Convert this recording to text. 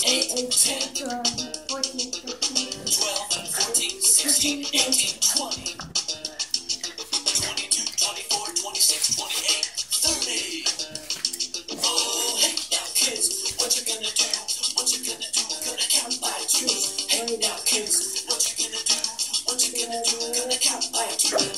8, 12, 14, 15, 12 and 14, 16, 18, 20, 22, 24, 26, 28, 30. Oh, hey now kids, what you gonna do? What you gonna do? Gonna count by twos. Hey now kids, what you gonna do? What you gonna do? Gonna count by twos.